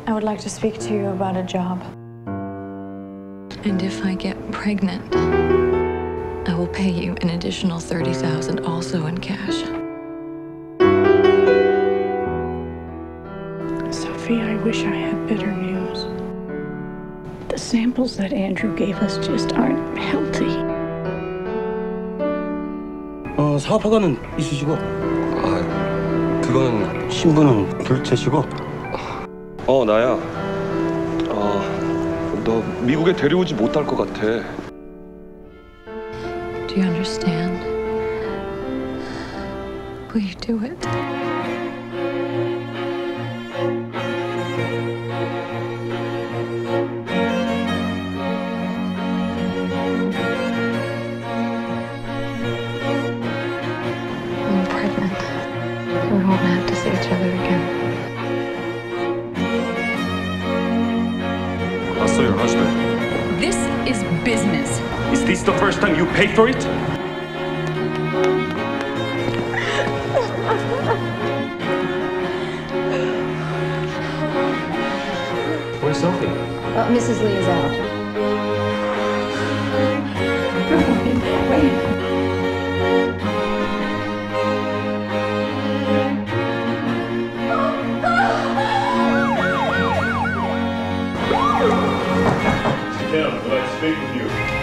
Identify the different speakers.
Speaker 1: I would like to speak to you about a job.
Speaker 2: And if I get pregnant, I will pay you an additional $30,000 also in cash.
Speaker 3: Sophie, I wish I had better news. The samples that Andrew gave us just aren't healthy.
Speaker 4: 사업허가는 있으시고
Speaker 5: 그거는
Speaker 4: 신분은 불체시고
Speaker 5: 나야. 너 미국에 데려오지 못할 것 같아.
Speaker 2: Do you understand? Will you do it? I'm pregnant. We won't have to see each other again.
Speaker 6: I saw your husband.
Speaker 7: This is business.
Speaker 6: Is this the first time you paid for it? Where's Sophie?
Speaker 8: Mrs. Lee is out.
Speaker 3: Wait.
Speaker 6: Kim, would I speak with you?